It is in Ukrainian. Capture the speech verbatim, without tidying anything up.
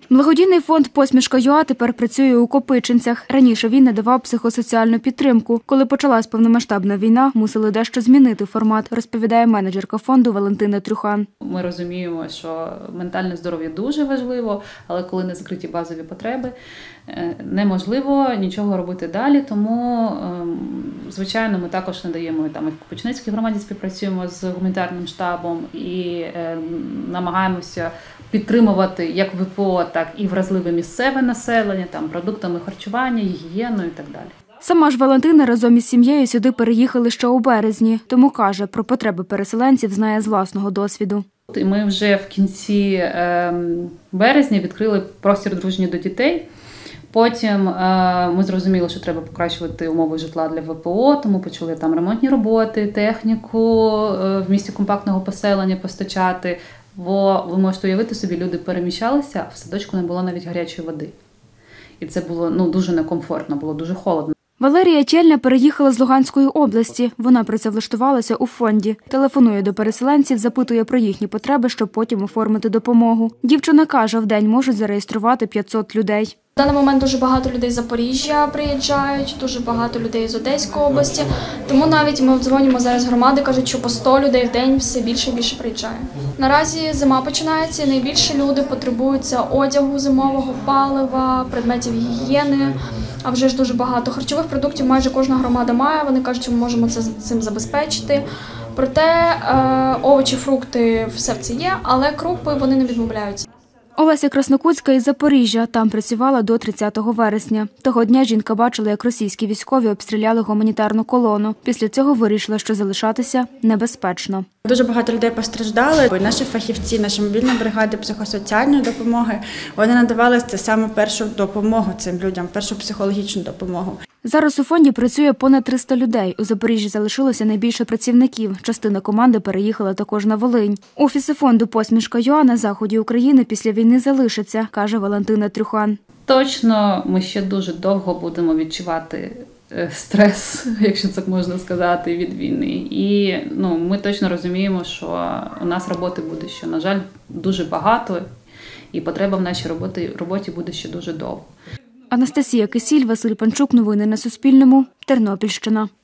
Благодійний фонд «Посмішка.ЮА» тепер працює у Копичинцях. Раніше він надавав психосоціальну підтримку. Коли почалась повномасштабна війна, мусили дещо змінити формат, розповідає менеджерка фонду Валентина Трюхан. Ми розуміємо, що ментальне здоров'я дуже важливо, але коли не закриті базові потреби, неможливо нічого робити далі. Тому, звичайно, ми також надаємо, там і в Копичинецькій громаді співпрацюємо з гуманітарним штабом і намагаємося підтримувати як ВПО, так і вразливе місцеве населення, там продуктами харчування, гігієною і так далі. Сама ж Валентина разом із сім'єю сюди переїхали ще у березні, тому каже, про потреби переселенців знає з власного досвіду. Ми вже в кінці березня відкрили простір дружні до дітей. Потім ми зрозуміли, що треба покращувати умови житла для ВПО, тому почали там ремонтні роботи, техніку в місті компактного поселення постачати. Бо ви можете уявити собі, люди переміщалися, а в садочку не було навіть гарячої води. І це було ну, дуже некомфортно, було дуже холодно. Валерія Чельня переїхала з Луганської області. Вона працевлаштувалася у фонді. Телефонує до переселенців, запитує про їхні потреби, щоб потім оформити допомогу. Дівчина каже, в день можуть зареєструвати п'ятсот людей. В даний момент дуже багато людей з Запоріжжя приїжджають, дуже багато людей з Одеської області. Тому навіть ми дзвонимо зараз громади, кажуть, що по сто людей в день все більше і більше приїжджає. Наразі зима починається, і найбільше люди потребуються одягу зимового, палива, предметів гігієни. А вже ж дуже багато харчових продуктів майже кожна громада має, вони кажуть, що ми можемо це цим забезпечити. Проте овочі, фрукти, все це є, але крупи вони не відмовляються. Олеся Краснокутська із Запоріжжя. Там працювала до тридцятого вересня. Того дня жінка бачила, як російські військові обстріляли гуманітарну колону. Після цього вирішила, що залишатися небезпечно. Дуже багато людей постраждали. Наші фахівці, наші мобільні бригади психосоціальної допомоги, вони надавали це саме першу допомогу цим людям, першу психологічну допомогу. Зараз у фонді працює понад триста людей. У Запоріжжі залишилося найбільше працівників. Частина команди переїхала також на Волинь. Офіси фонду «Посмішка.ЮА» на заході України після війни залишаться, каже Валентина Трюхан. Точно ми ще дуже довго будемо відчувати стрес, якщо так можна сказати, від війни. І ну, ми точно розуміємо, що у нас роботи буде ще, на жаль, дуже багато, і потреба в нашій роботі, роботі буде ще дуже довго. Анастасія Кисіль, Василь Панчук. Новини на Суспільному. Тернопільщина.